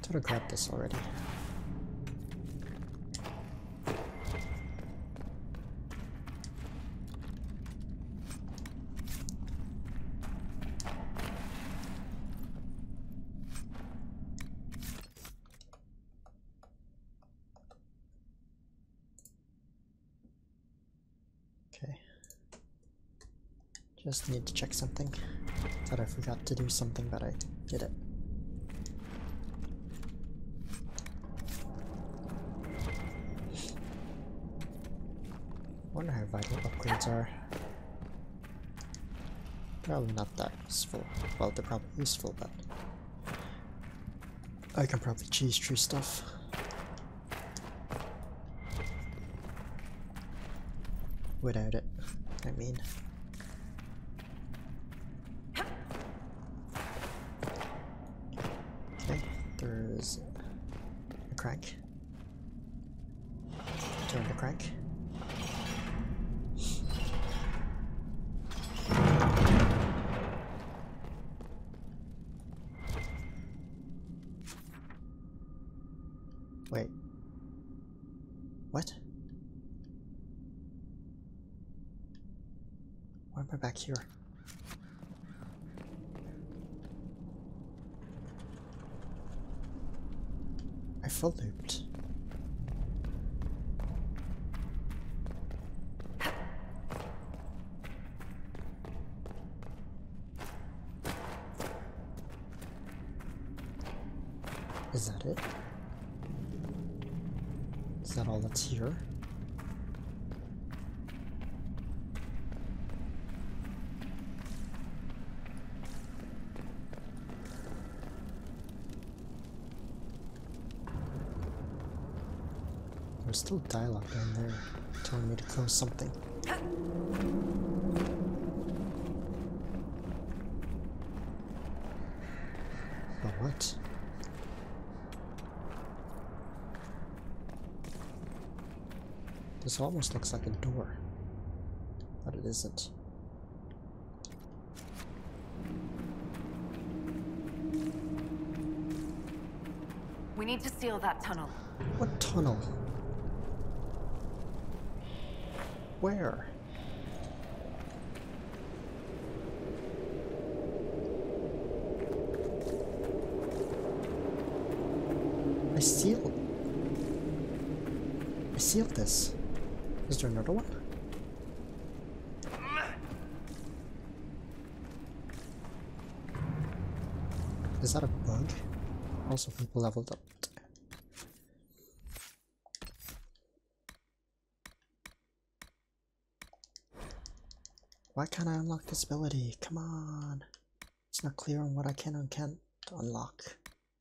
Should have grabbed this already. Okay. Just need to check something. Thought I forgot to do something, but I did it. Wonder how vital upgrades are. Probably not that useful. Well, they're probably useful, but I can probably cheese through stuff. Without it, I mean. Okay, there's a crank. Turn the crank. Wait. What? Why am I back here? I full looped. Is that it? Is that all that's here? There's still dialogue down there telling me to close something. But what? This almost looks like a door, but it isn't. We need to seal that tunnel. What tunnel? Where? I sealed this. Is there another one? Is that a bug? Also, people leveled up. Why can't I unlock this ability? Come on. It's not clear on what I can and can't unlock.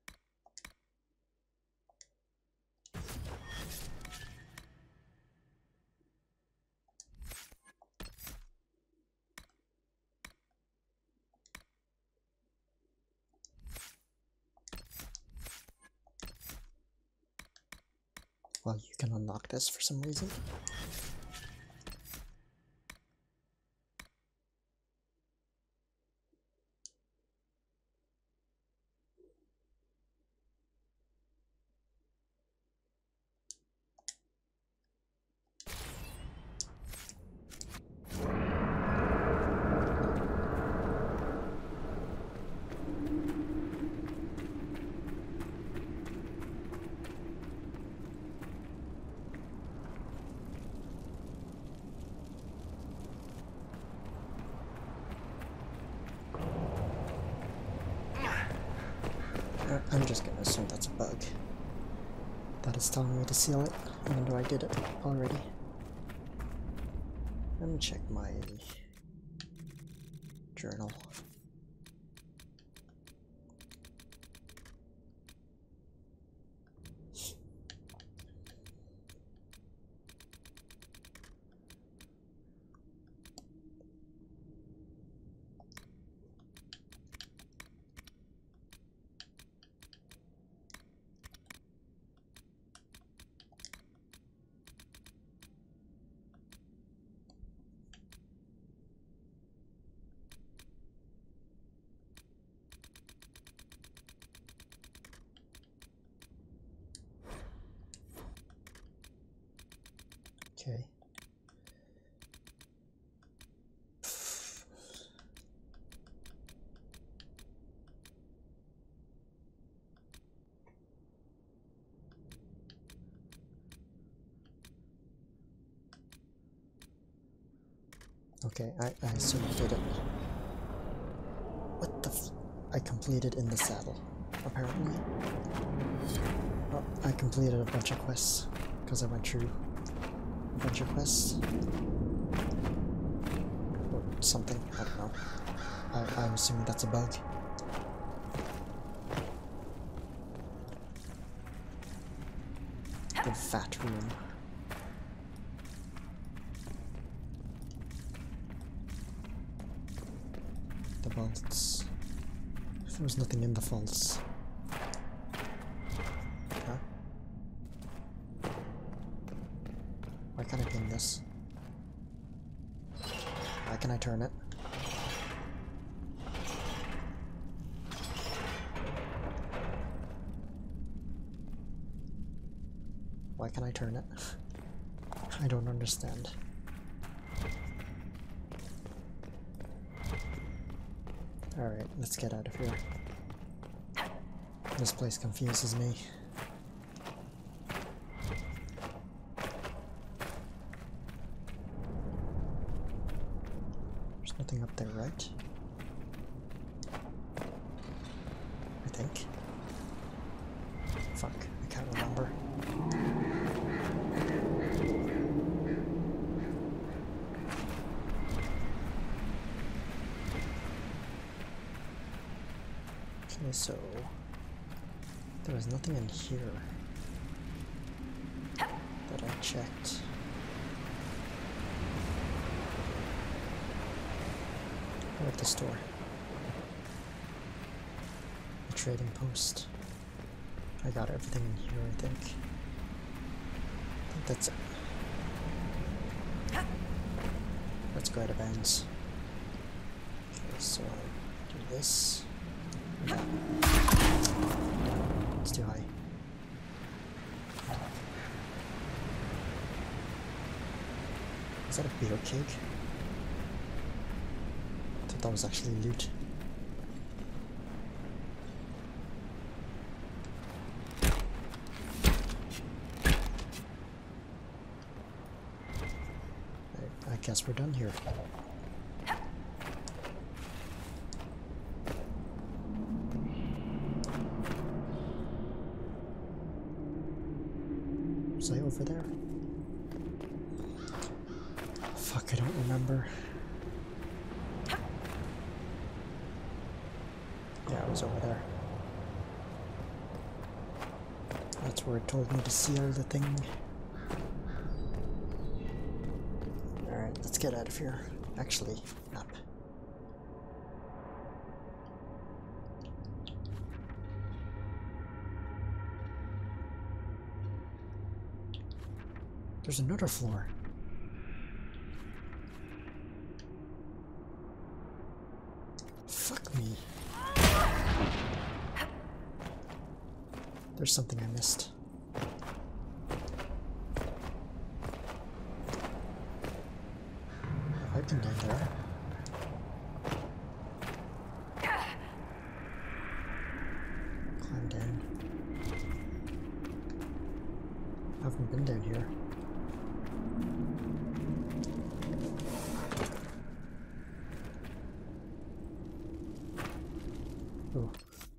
Well, you can unlock this for some reason. I'm just gonna assume that's a bug. That is telling me to seal it, even though I did it already. Let me check my journal. Okay. Okay, I assume I did it. What the f— I completed in the saddle, apparently. Oh, I completed a bunch of quests, because I went through a bunch of quests. Or something, I don't know. I'm assuming that's a bug. The fat room. The vaults. There was nothing in the vaults. Huh? Why can't I pin this? Why can I turn it? Why can I turn it? I don't understand. Alright, let's get out of here. This place confuses me. There's nothing up there, right? I think. Fuck, I can't remember. Okay, so there was nothing in here that I checked. Or at the store. The trading post. I got everything in here, I think. I think that's it. Let's go out of bounds. Okay, so do this. Okay. It's too high. Is that a beer keg? I thought that was actually loot. I guess we're done here. Was I over there? Fuck, I don't remember. Yeah, I was over there. That's where it told me to seal the thing. Alright, let's get out of here. Actually, up. There's another floor. Fuck me. There's something I missed. Have I been down there? Climb down. I haven't been down here. Oh.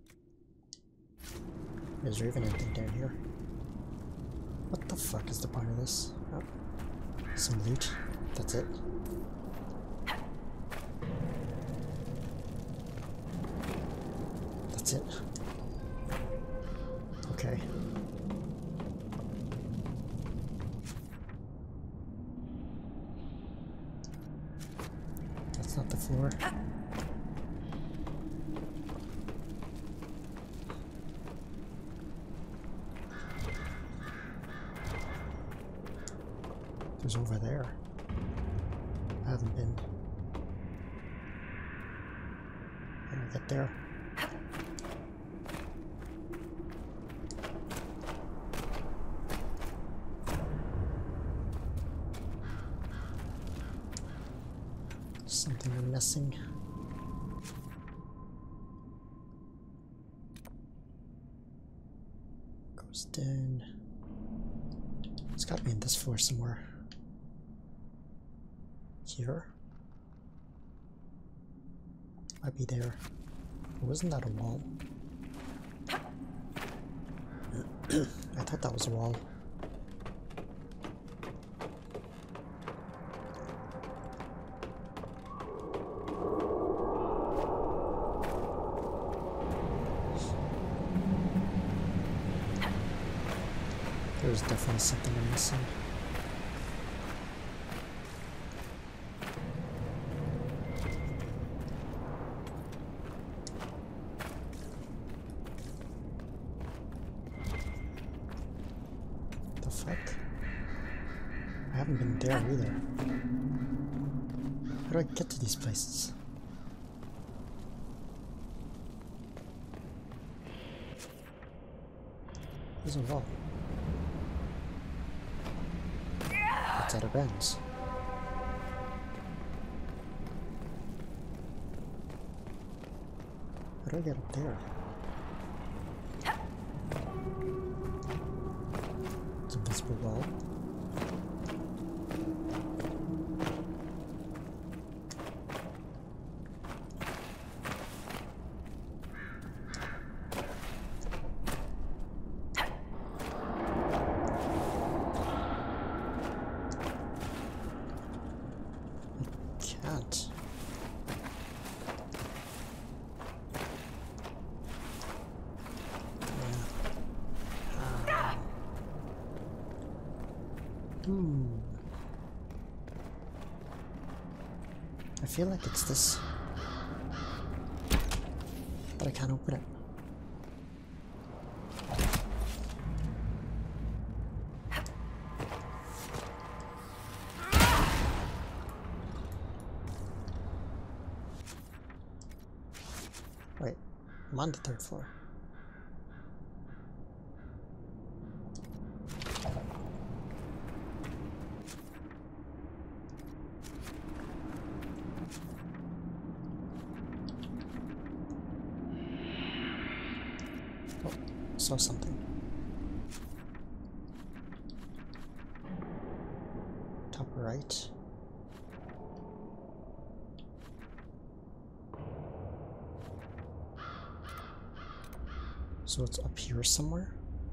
Is there even anything down here? What the fuck is the point of this? Oh. Some loot. That's it. That's it. Okay. That's not the floor. There's over there. I haven't been. How do I get there? Something I'm missing. Goes down. It's got to be in this floor somewhere. Here? Might be there. Wasn't that a wall? I thought that was a wall. There's definitely something I'm missing. The fuck? I haven't been there either. How do I get to these places? There's a wall. It's at a ends. How do I get up there? It's a invisible wall. Can't. I feel like it's this, but I can't open it. Wait, I'm on the 3rd floor. Oh, saw something. Top right. So it's up here somewhere?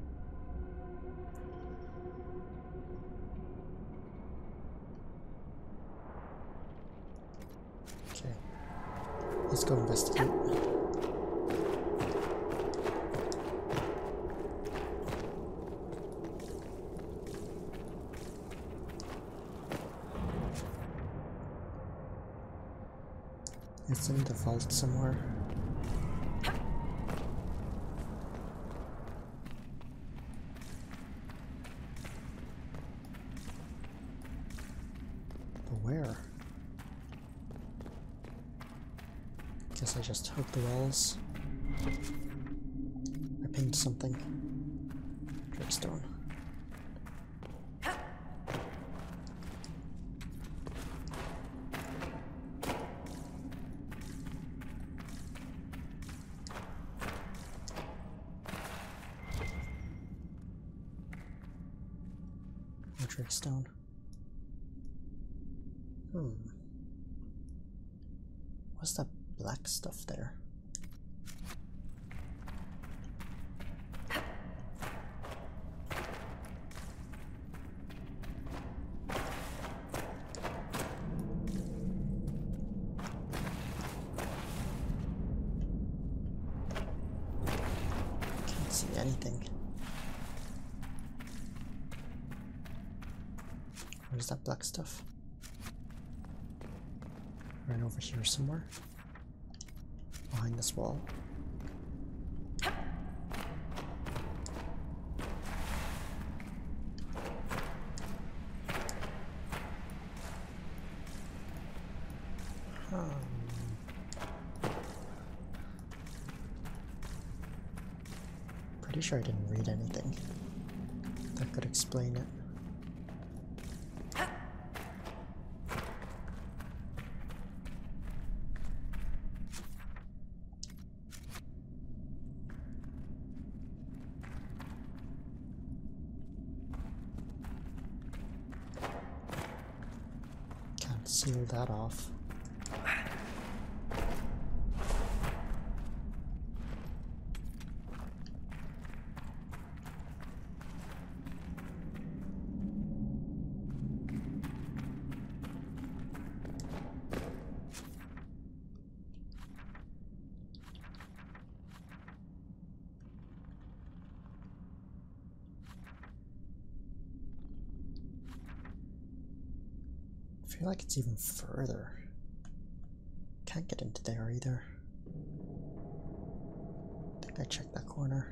Okay. Let's go investigate. It's in the vault somewhere. Where? Guess I just hooked the walls. I pinged something. Dripstone. More dripstone. What's that black stuff there? Can't see anything. Where's that black stuff? Right over here somewhere. Behind this wall. Pretty sure I didn't read anything that could explain it. seal that off. I feel like it's even further. Can't get into there either. I think I checked that corner.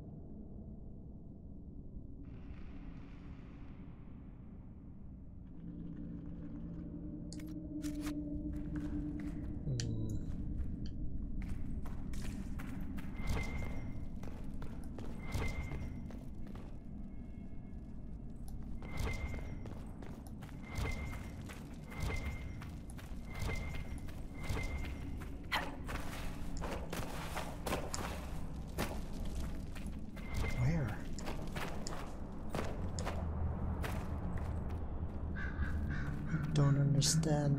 Don't understand.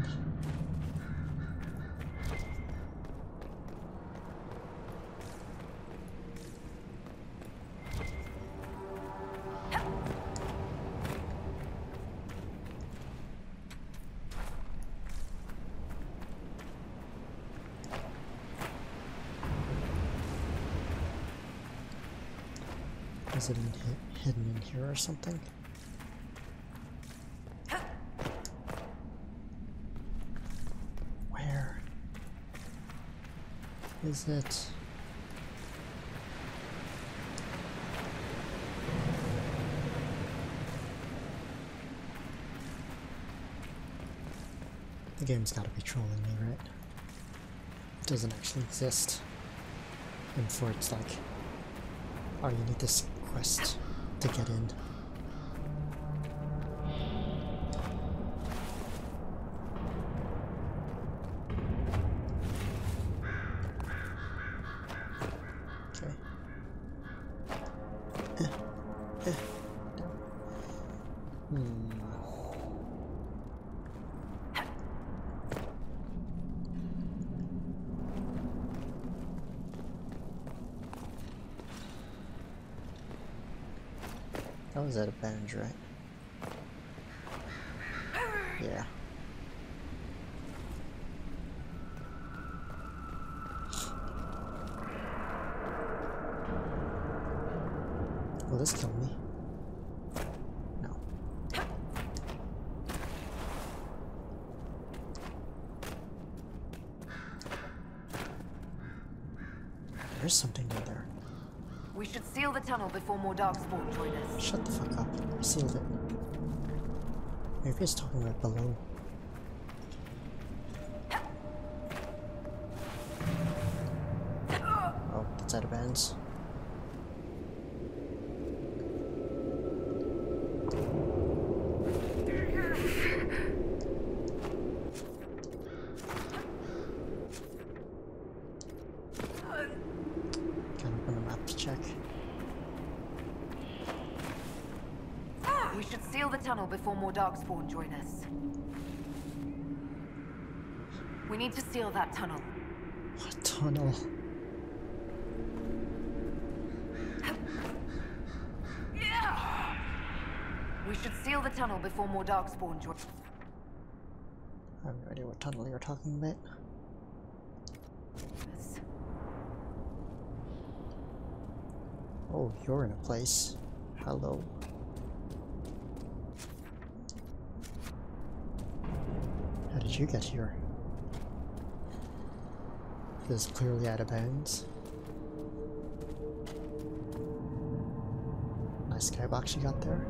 Is it hidden in here or something? Is it? The game's gotta be trolling me, right? It doesn't actually exist. And for it's like, oh, you need this quest to get in. That was at a bench, right? Yeah. Will this kill me? No. There's something in there. We should seal the tunnel before more darkspawn join us. Shut the fuck up. I sealed it. Maybe it's talking right below. Oh, that's out of bounds. We should seal the tunnel before more darkspawn join us. We need to seal that tunnel. What tunnel? We should seal the tunnel before more darkspawn join. I have no idea what tunnel you're talking about. Oh, you're in a place. Hello. How did you get here? This is clearly out of bounds. Nice skybox you got there.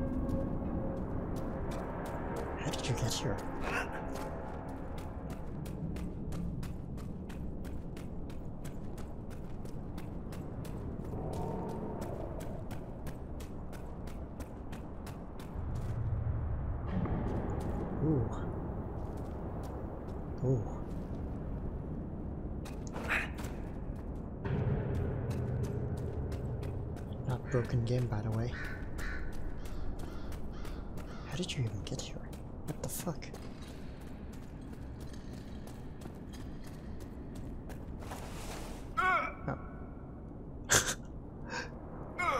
How did you get here? Ooh. Ooh. Not broken game, by the way. How did you even get here? What the fuck?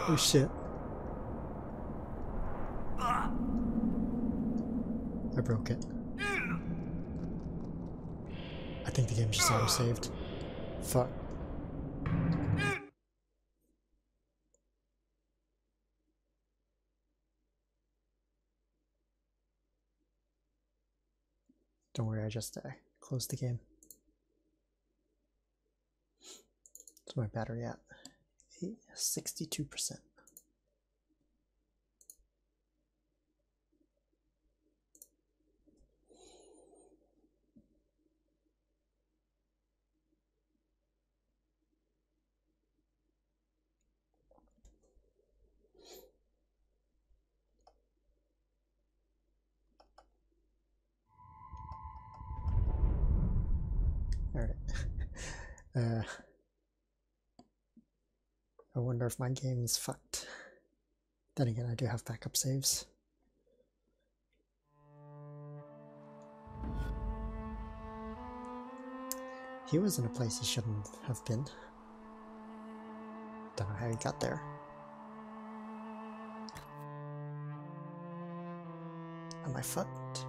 Oh shit. I broke it. I think the game just auto-saved. Fuck. Don't worry, I just closed the game. What's my battery at? 62%. Alright. I wonder if my game is fucked. Then again, I do have backup saves. He was in a place he shouldn't have been. Don't know how he got there. Am I fucked?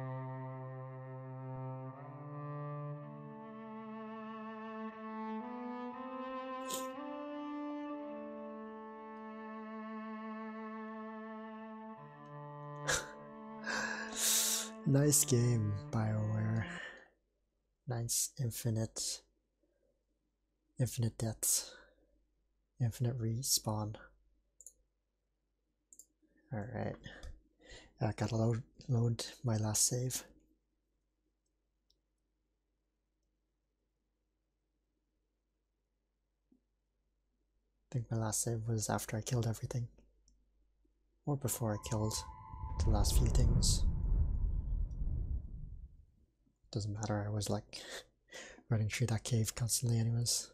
Nice game, BioWare. Nice infinite deaths. Infinite respawn. Alright. I gotta load my last save. I think my last save was after I killed everything. Or before I killed the last few things. Doesn't matter, I was like running through that cave constantly anyways.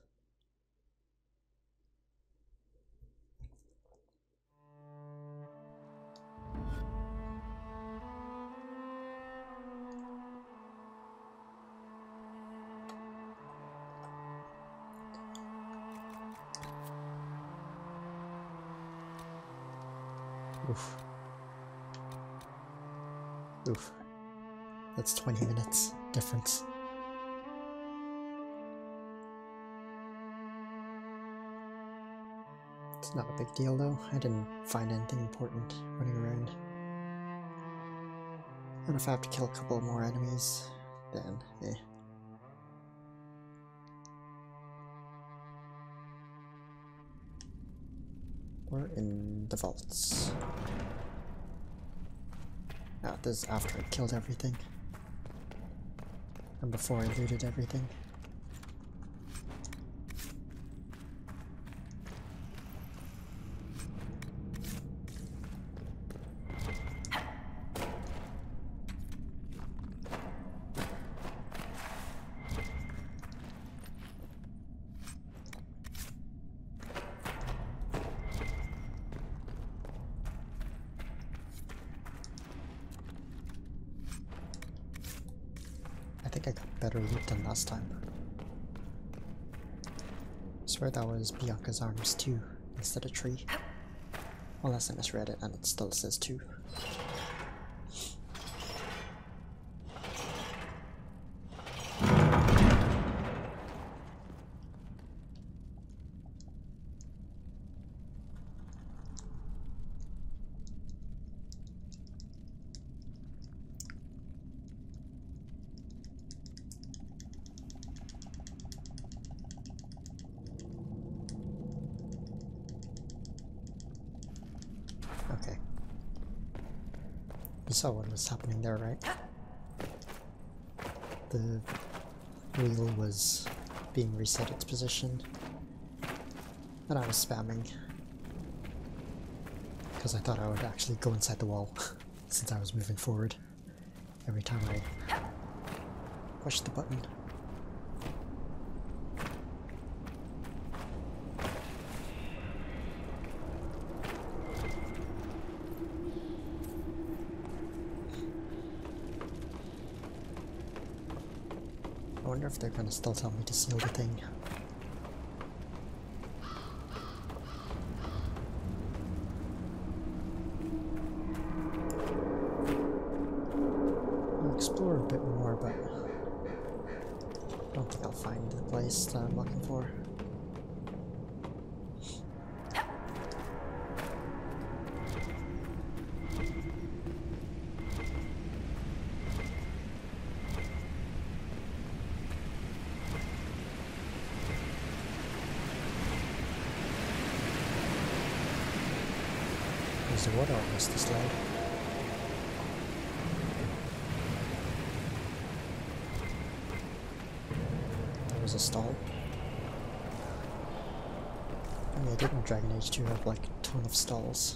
Oof. Oof. That's 20 minutes difference. It's not a big deal though. I didn't find anything important running around. And if I have to kill a couple more enemies, then eh. We're in the vaults. Ah, this is after I killed everything. And before I looted everything. I think I got better loot than last time. I swear that was Bianca's arms 2 instead of 3. Unless I misread it and it still says 2. Okay. You saw what was happening there, right? The wheel was being reset its position, and I was spamming because I thought I would actually go inside the wall since I was moving forward every time I pushed the button. I wonder if they're gonna still tell me to seal the thing. I'll find the place that I'm looking for. There's the water on this slide. There was a stall. I mean, I didn't Dragon Age 2 have like a ton of stalls.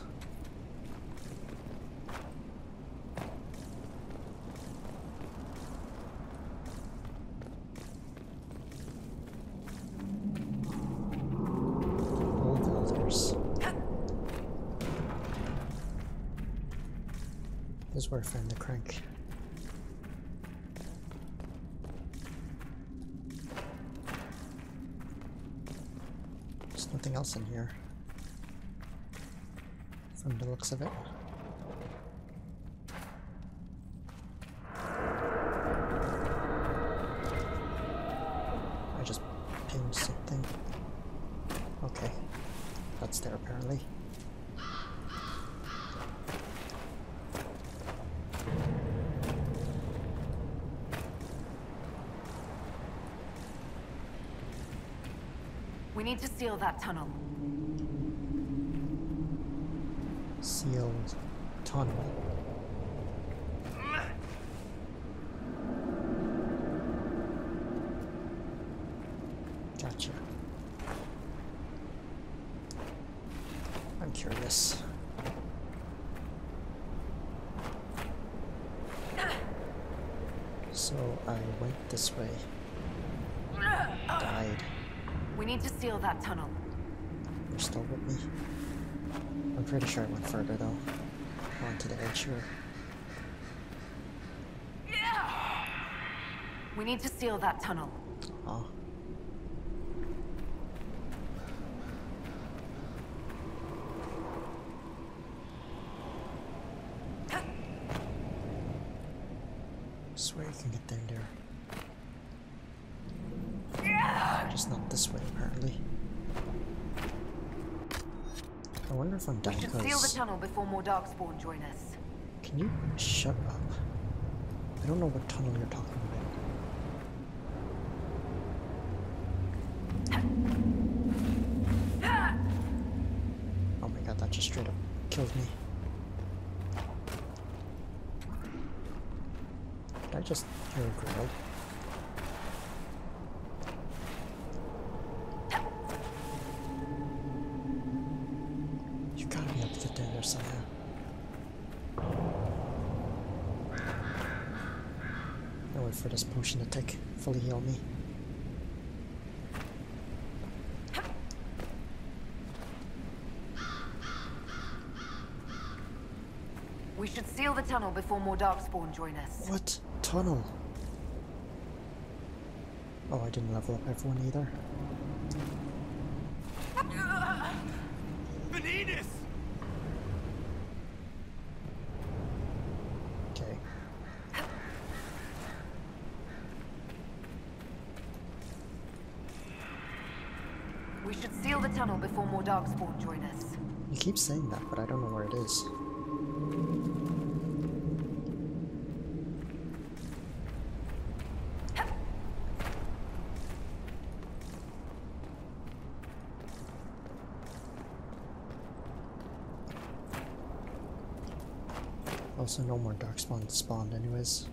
Old elders. This is where I found the crank. There's nothing else in here, from the looks of it. I just pinged something. Okay, that's there apparently. We need to seal that tunnel. Sealed tunnel. Gotcha. I'm curious. So I went this way. Died. We need to seal that tunnel. You're still with me? I'm pretty sure I went further though. On to the edge here. We need to seal that tunnel. Oh. Swear you can get down there. Just not this way, apparently. I wonder if I'm dying We should seal the because... tunnel before more darkspawn join us. Can you shut up? I don't know what tunnel you're talking about. Oh my god, that just straight up killed me. Did I just hear a growl? You gotta be able to get down there somehow. I'll wait for this potion to take fully heal me. We should seal the tunnel before more darkspawn join us. What tunnel? Oh, I didn't level up everyone either. Venus! Okay. We should seal the tunnel before more darkspawn join us. You keep saying that, but I don't know where it is. Also, no more darkspawn spawned anyways.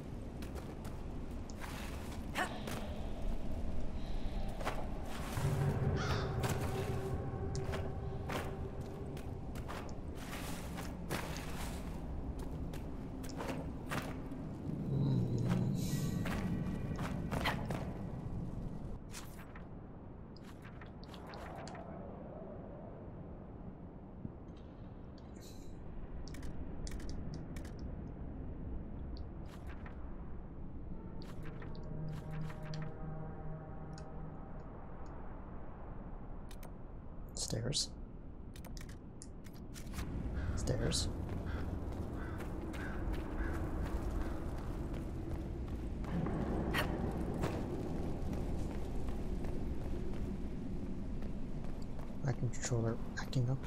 Stairs. Stairs. My controller acting up.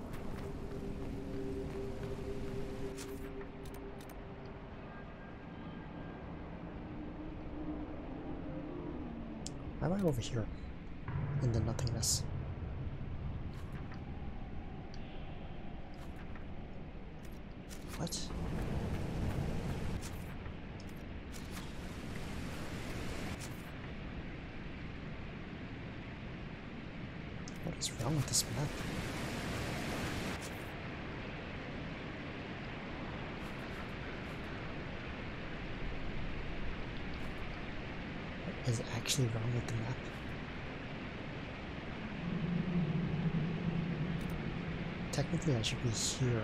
Why am I over here in the nothingness? What? What is wrong with this map? What is actually wrong with the map? Technically I should be here.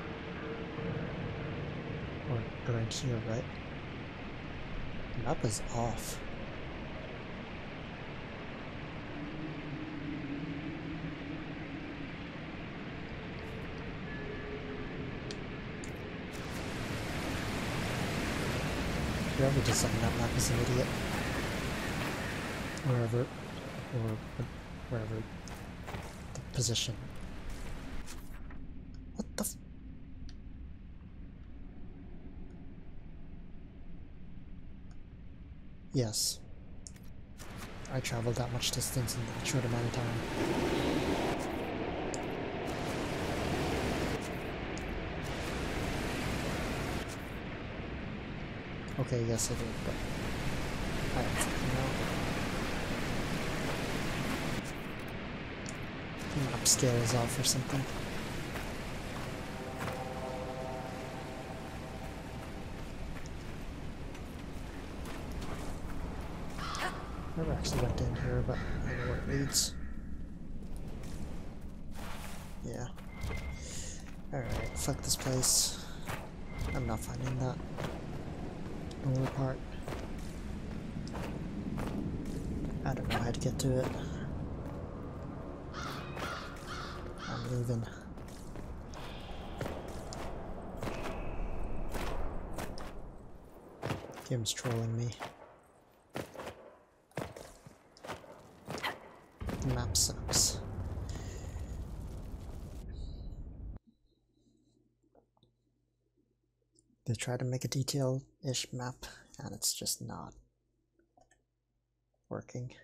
Or around here, right? The map is off. Whoever designed that map is an idiot. Wherever the position. What the f— Yes. I traveled that much distance in that short amount of time. Okay, yes I did, but I don't fucking know. The map scale is off or something. Never actually went in here, but I know where it leads. Yeah. Alright, fuck this place. I'm not finding that lower part. I don't know how to get to it. I'm leaving. Game's trolling me. The map sucks. They try to make a detailed-ish map, and it's just not working.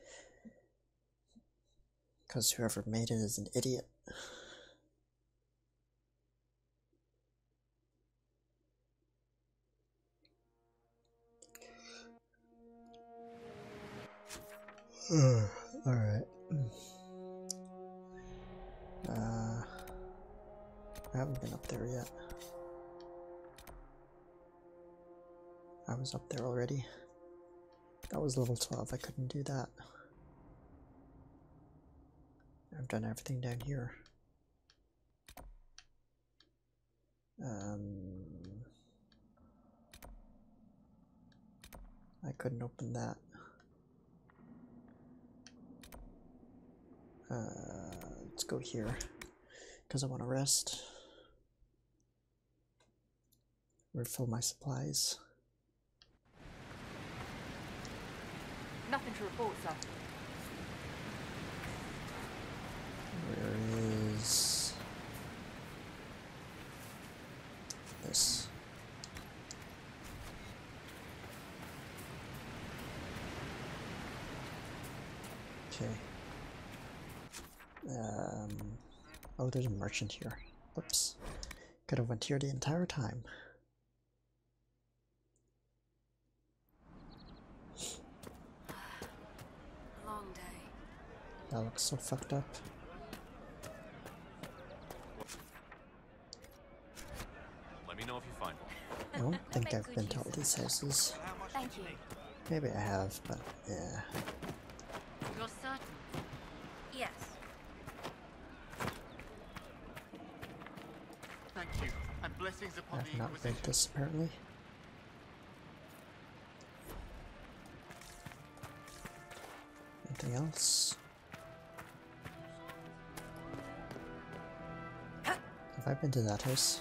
Because whoever made it is an idiot. Alright. I haven't been up there yet. I was up there already. That was level 12, I couldn't do that. I've done everything down here. I couldn't open that. Let's go here, because I want to rest. Refill my supplies. Nothing to report, sir. Where is this? Okay. Oh, there's a merchant here. Whoops. Could have went here the entire time. Long day. That looks so fucked up. Let me know if you find one. I don't think I've been to all these houses. Thank you. Maybe I have, but yeah. You're certain? Yes. Thank you, and blessings upon the I've not read Inquisition. this apparently. Anything else? Have I been to that house?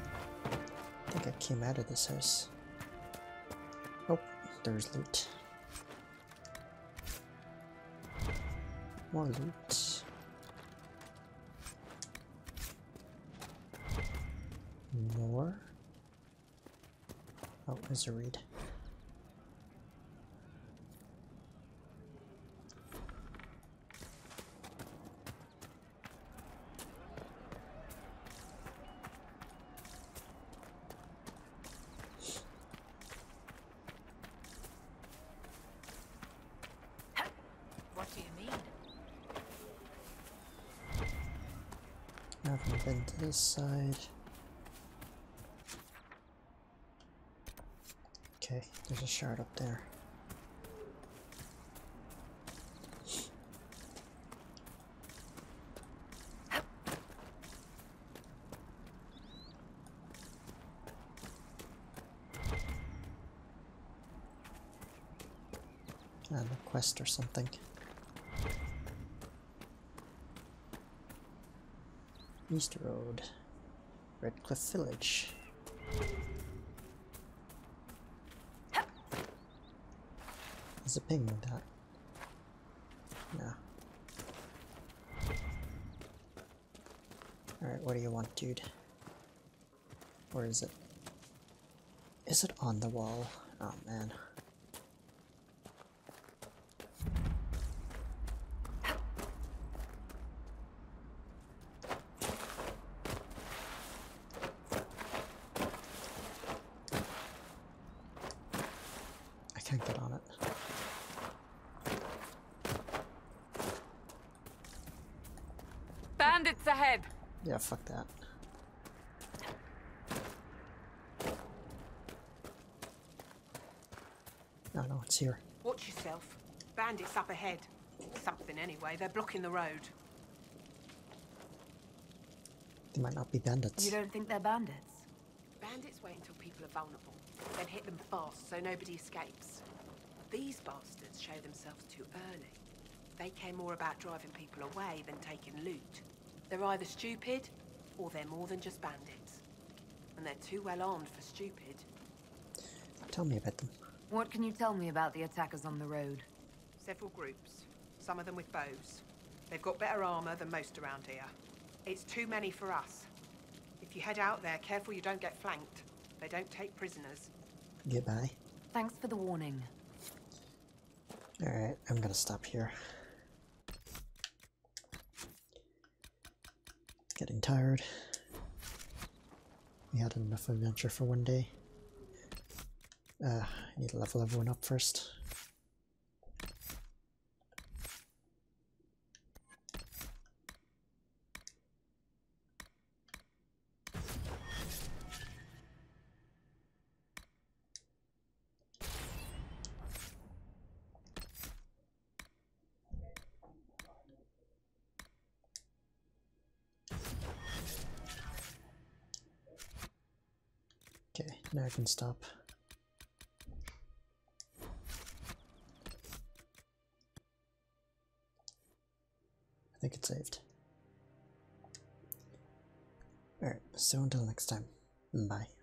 I think I came out of this house. Oh, there's loot. More loot. More. Oh, there's a reed. What do you mean? I haven't been to this side. Okay, there's a shard up there. And a quest or something. East Road. Redcliffe Village. There's a ping with that. No. Alright, what do you want, dude? Where is it? Is it on the wall? Oh man. I can't get on it. Bandits ahead! Yeah, fuck that. No, it's here. Watch yourself. Bandits up ahead. Something anyway, they're blocking the road. They might not be bandits. You don't think they're bandits? Bandits wait until people are vulnerable, then hit them fast so nobody escapes. These bastards show themselves too early. They care more about driving people away than taking loot. They're either stupid, or they're more than just bandits. And they're too well armed for stupid. Tell me about them. What can you tell me about the attackers on the road? Several groups, some of them with bows. They've got better armor than most around here. It's too many for us. If you head out there, careful you don't get flanked. They don't take prisoners. Goodbye. Thanks for the warning. Alright, I'm gonna stop here. Getting tired. We had enough adventure for one day. I need to level everyone up first. Okay, now I can stop. I think it's saved. Alright, so until next time, bye.